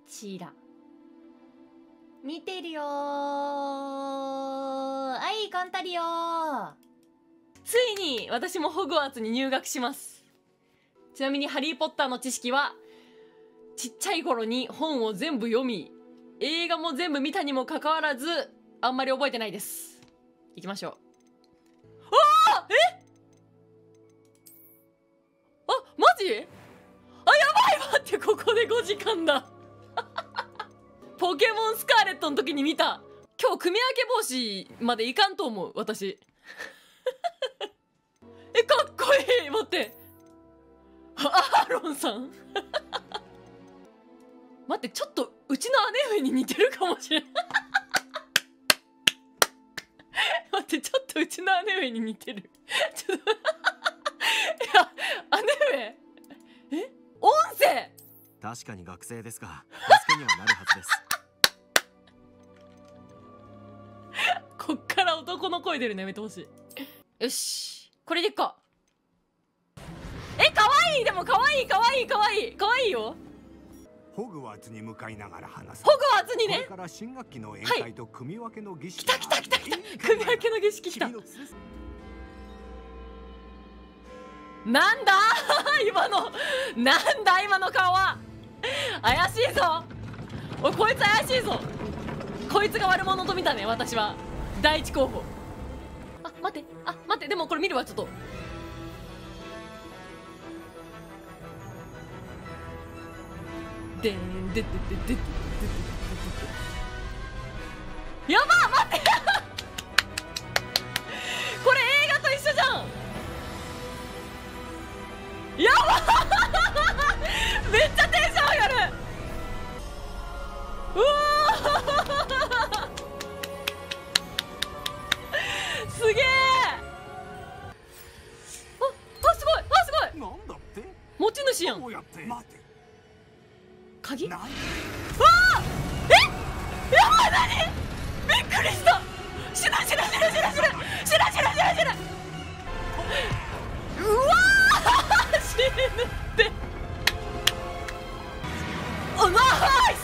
ちら見てるよー。はい、カンタリオー。ついに私もホグワーツに入学します。ちなみにハリーポッターの知識はちっちゃい頃に本を全部読み、映画も全部見たにもかかわらずあんまり覚えてないです。行きましょう。あー、マジ？あ、やばい、待って、ここで5時間だ。ポケモンスカーレットの時に見た。今日組み分け帽子までいかんと思う、私。かっこいい。待って、アーロンさん。待って、ちょっとうちの姉上に似てるかもしれない。待って、ちょっとうちの姉上に似てる。ちょっといや、姉上、音声確かに学生ですが助けにはなるはずです。 こっから男の声出るのやめてほしい。よし、これでいっか。かわいい。でもかわいい、かわいい、かわいい、かわいいよ。 ホグワーツに向かいながら話す。 ホグワーツにね。 これから新学期の宴会と組み分けの儀式。 来た来た来た来た。組み分けの儀式来た。なんだ今の、なんだ今の顔は。怪しいぞ。おい、こいつ怪しいぞ。こいつが悪者と見たね、私は。第一候補。待って、待って、でもこれ見るわ、ちょっと。でんででででででやばー、待って。これ映画と一緒じゃん。やばー。めっちゃテンション上がる。うわーすげえ。すごい、すごい。 なんだって？ 持ち主やん。 どうやって？待て。 鍵？わあ！やばい、何？びっくりした。死ぬ。うわー死ぬって。ナイス。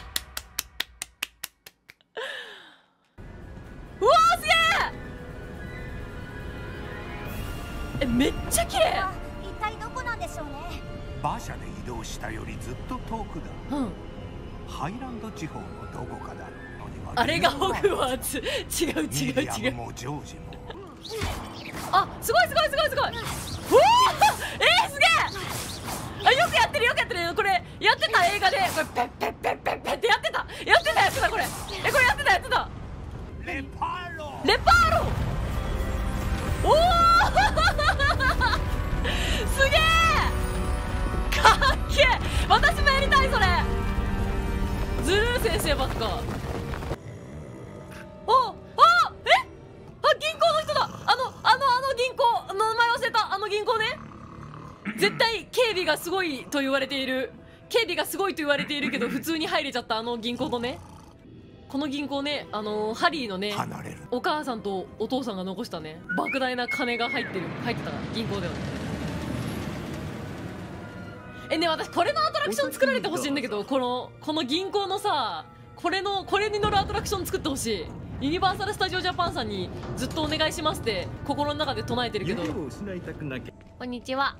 うわーすげえ。めっちゃ綺麗。 一体どこなんでしょうね。 馬車で移動したよりずっと遠くだ。ハイランド地方のどこかだ。 あれがホグワーツ。違う。 ミリアムもジョージも。 すごい。うわーすげえ。よくやってる。これやってた、映画で。これペッペってやってたこれ。これやってた。 レパーロ。 おおすげえ。かっけえ。私もやりたい、それ。ズルー先生ばっか。銀行の人だ。あの銀行の名前忘れた。あの銀行ね。絶対警備がすごいと言われているけど普通に入れちゃったあの銀行のね。この銀行ね、ハリーのねお母さんとお父さんが残したね莫大な金が入ってたから銀行ではね。私これのアトラクション作られてほしいんだけど、この銀行のさ、これに乗るアトラクション作ってほしい。ユニバーサル・スタジオ・ジャパンさんにずっとお願いしますって心の中で唱えてるけど。こんにちは。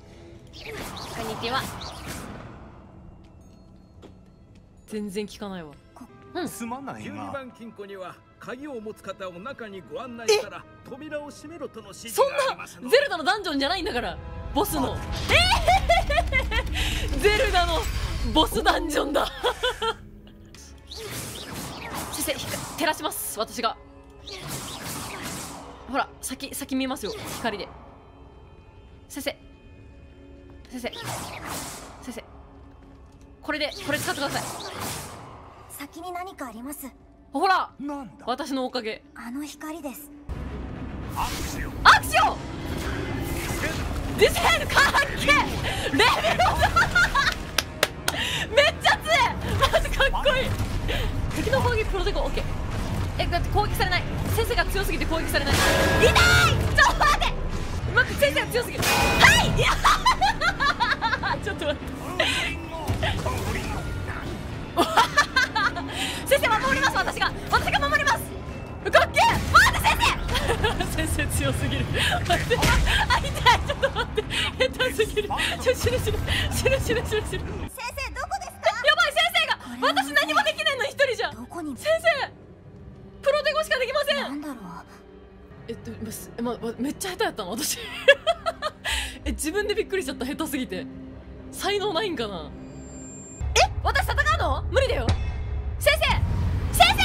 全然聞かないわ。 すまないが、 12番金庫には鍵を持つ方を中にご案内したら扉を閉めろとの指示そんがありますの。 なゼルダのダンジョンじゃないんだから、ボスの。ゼルダのボスダンジョンだ。先生、照らします、私が。ほら、先見ますよ、光で。先生、これ使ってください。 先に何かあります。 ほら、 なんだ。 私のおかげ。 あの光です。 アクション。 ディスヘルかっけえ。レベルめっちゃ強い。マジかっこいい。敵の攻撃プロテコ OK。だって攻撃されない。先生が強すぎて攻撃されない。痛い。ちょっと待って。先生が強すぎる。はい。ちょっと待って。 先生守ります。私が守ります。かっけえ。待って先生先生強すぎる。待って、あ、痛い。ちょっと待って、下手すぎる。死ぬ。 先生どこですか？ やばい、先生が私何もできないのに一人じゃん。 どこに？ 先生プロテゴしかできません。 なんだろう。 めっちゃ下手やったの私。自分でびっくりしちゃった。下手すぎて才能ないんかな。私戦うの無理だよ。先生ナイス。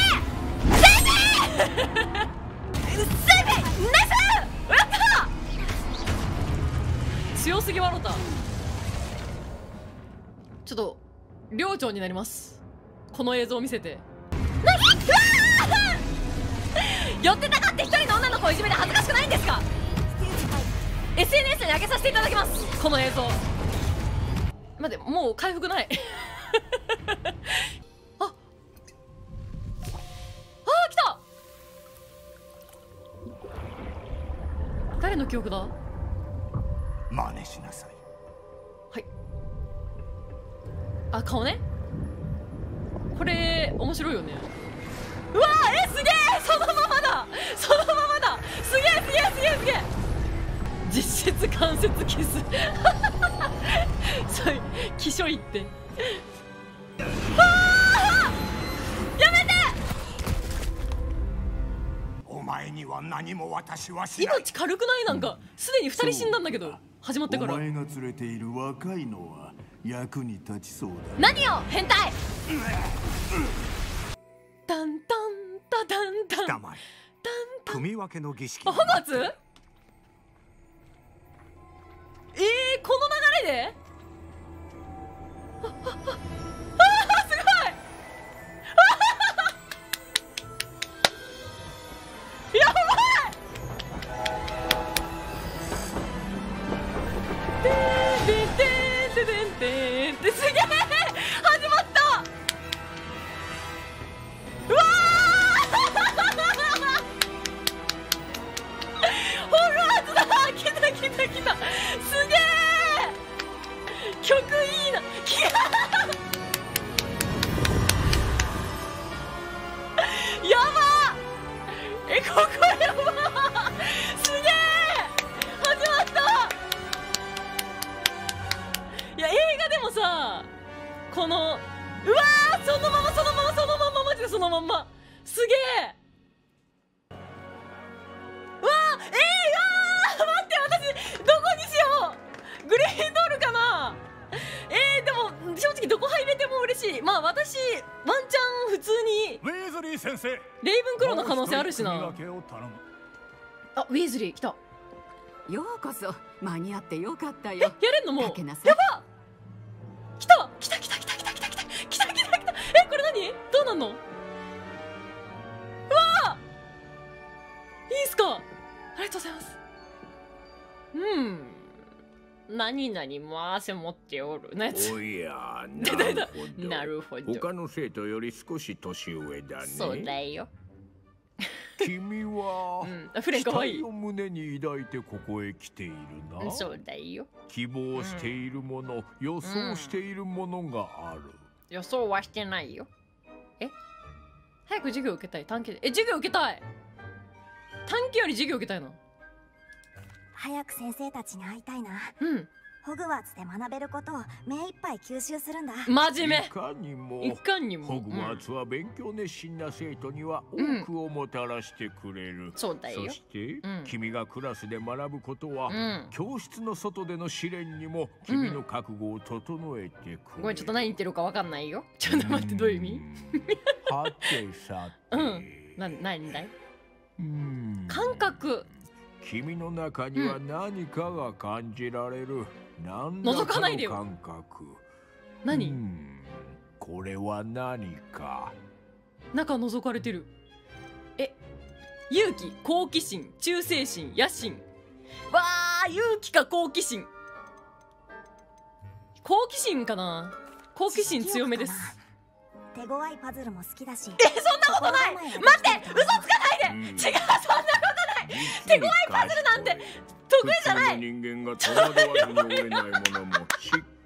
やった。強すぎ笑った。ちょっと寮長になります。この映像を見せて。寄ってたかって一人の女の子をいじめて恥ずかしくないんですか？ SNS に上げさせていただきます。この映像。待って、もう回復ない。あ、来た。誰の記憶だ？ 真似しなさい。 はい。あ、顔ね。これ面白いよね。うわー、すげえ。そのままだ。すげえ。実質関節キス。そういう気象いって。やめて。 お前には何も私はしない。 命軽くない？なんかすでに2人死んだんだけど、始まってから。 お前が連れている若いのは役に立ちそうだ。 何よ変態。タンタンタタンタン。 黙れ。組み分けの儀式。 あ、ホグワーツ？この流れで？すごい。やばい。てすげえ。始まった。うわホグワーツだ。来た。すげえ。曲いいな。やば。ここやば。すげえ。始まった。いや、映画でもさ、このうわー、そのままマジでそのまんま。すげえ。うわー、待って、私どこにしよう。グリーンドールかな。でも正直どこ入れても嬉しい。まあ私ワンチャン普通にウェイズリー先生。 レイブンクローの可能性あるしな。あ、ウェイズリー来た。 ようこそ。間に合ってよかったよ。 やれんのもう。やば。来た。これ何？どうなんの？うわー、いいっすか？ありがとうございます。何々も汗持っておるなやつ。 おや、 なるほど。 他の生徒より少し年上だね。 そうだよ。 君はフレンかわいい。 期待を胸に抱いてここへ来ているな。 そうだよ。 希望しているもの、予想しているものがある。 予想はしてないよ。早く授業受けたい。短期で。授業受けたい。短期より授業受けたいな。 早く先生たちに会いたいな。ホグワーツで学べることを目いっぱい吸収するんだ。 真面目。 いかにもホグワーツは勉強熱心な生徒には多くをもたらしてくれる。 そうだよ。 そして、君がクラスで学ぶことは、教室の外での試練にも君の覚悟を整えてくれる。 ごめん、ちょっと何言ってるかわかんないよ。ちょっと待って、どういう意味？ はてさて。 何だい？感覚。 君の中には何かが感じられる。 覗かないでよ。 感覚。 何？ これは何か。 中覗かれてる。勇気、好奇心、忠誠心、野心。わー、勇気か好奇心。好奇心かな。好奇心強めです。 手強いパズルも好きだし。 そんなことない。待って、嘘つかないで。違う、そんなことない。手強いパズルなんて得意じゃない。 人間が戸惑わずに折れないものもしっ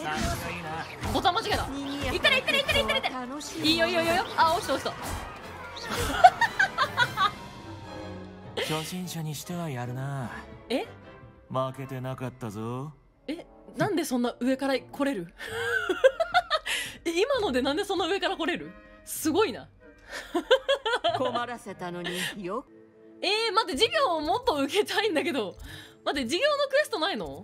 ボタン間違えた。いったれいったれいったれいったれいったれ。いいよいいよいいよ。あ、落ちた落ちた。 初心者にしてはやるな。 え？ 負けてなかったぞ。 え、なんでそんな上から来れる？今のでなんでそんな上から来れる？すごいな。 困らせたのによ。 待って、授業をもっと受けたいんだけど。待って、授業のクエストないの？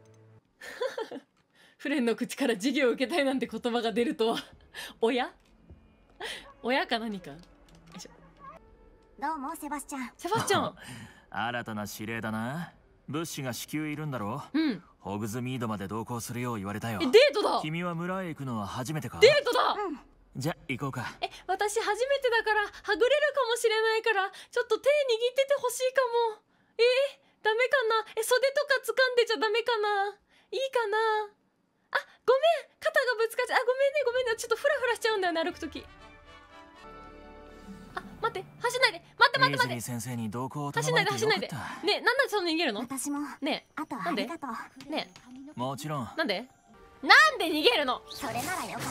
フレンの口から授業を受けたいなんて言葉が出るとは。親か何か。 どうもセバスチャン。 セバスチャン。 新たな指令だな。物資が至急いるんだろう。ホグズミードまで同行するよう言われたよ。 デートだ。 君は村へ行くのは初めてか？ デートだ。 じゃ行こうか。 私初めてだからはぐれるかもしれないからちょっと手握っててほしいかも。ダメかな。袖とか掴んでちゃダメかな。いいかな。あ、ごめん、肩がぶつかっちゃう。ごめんねごめんね。ちょっとフラフラしちゃうんだよね、歩くとき。あ、待って、走んないで。待って待って待って。 先生に同行を頼走んないで走んないで。ね、なんでそんな逃げるの？ 私も。 ね、 あとはなんで？ ありがとう。 ね、 もちろん。 なんで逃げるの？ それならよかった。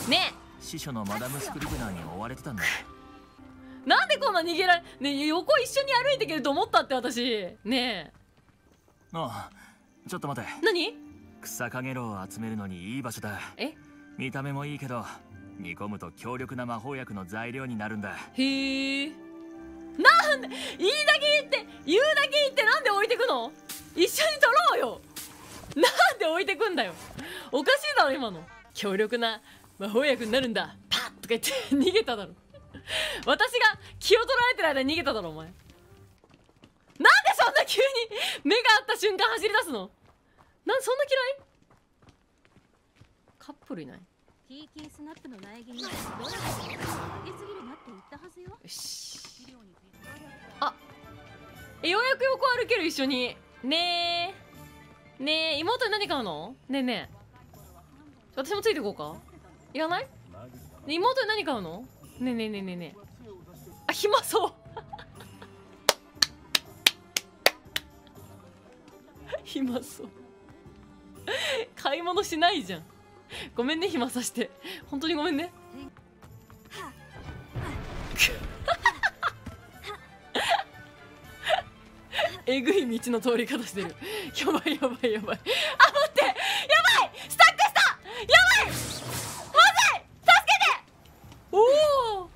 ね。 司書のマダムスクリブナーに追われてたんだ。 なんでこんな逃げられ、ね、横一緒に歩いていけると思ったって私。ねえ。 ああ、ちょっと待て。 何？ 草かげろうを集めるのにいい場所だ。見た目もいいけど煮込むと強力な魔法薬の材料になるんだ。 へえ。なんで言うだけ言ってなんで置いてくの？一緒に取ろうよ。なんで置いてくんだよ。おかしいだろ今の。強力な魔法薬になるんだパッとか言って逃げただろ。私が気を取られてる間に逃げただろお前。なんでそんな急に目が合った瞬間走り出すの？そんな嫌い？カップルいない？ TK スナップの苗木にドラゴンがかけすぎるなって言ったはずよ。よし。あ、ようやく横歩ける一緒に。ねえ妹に何買うの？ねえねえ、私もついてこうか？いらない？妹に何買うの？ねえねえねえねえねえ。あ、暇そう。暇そう。買い物しないじゃん。ごめんね、暇さして。本当にごめんね。えぐい道の通り方してる。やばいやばいやばい。あ、待って、やばい、スタックした。やばい、まずい、助けて。おお、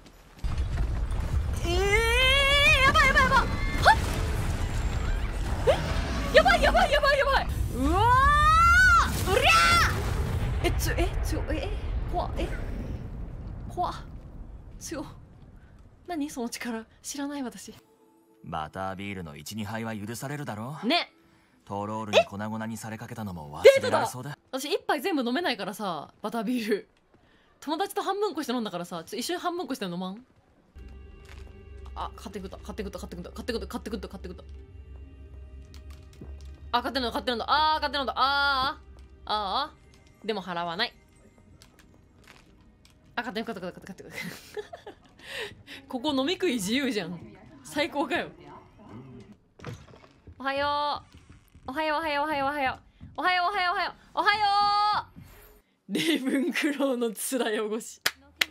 やばいやばいやばい。はっ、やばいやばいやばいやばい。うわー、うりゃー。怖っ、強っ。何その力、知らない私。 バタービールの 1,2 杯は許されるだろうね。 トロールに粉々にされかけたのも忘れられそうだ。 私1杯全部飲めないからさ、バタービール友達と半分こして飲んだからさ、ちょっと一緒に半分こして飲まん？あ、買ってくった。あ、買ってくんだ。でも払わない。あ、買ってく。ここ飲み食い自由じゃん。最高かよ。おはよう。レイブンクローの面汚し。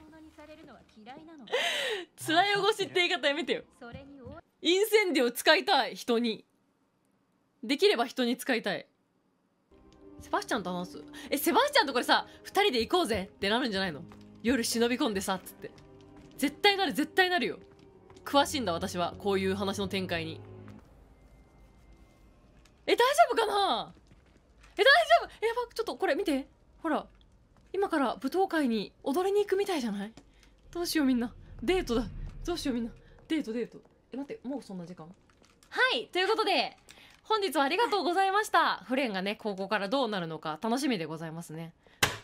面汚しって言い方やめてよ。インセンディを使いたい。人にできれば人に使いたい。セバスチャンと話す。セバスチャンとこれさ、2人で行こうぜってなるんじゃないの？夜忍び込んでさっつって。絶対なるよ。詳しいんだ私は、こういう話の展開に。大丈夫かな？大丈夫？やば、ちょっとこれ見て。ほら、今から舞踏会に踊りに行くみたいじゃない？どうしようみんな。デートだ。どうしようみんな。デート。待って、もうそんな時間？はい、ということで、本日はありがとうございました。フレンがね、ここからどうなるのか楽しみでございますね。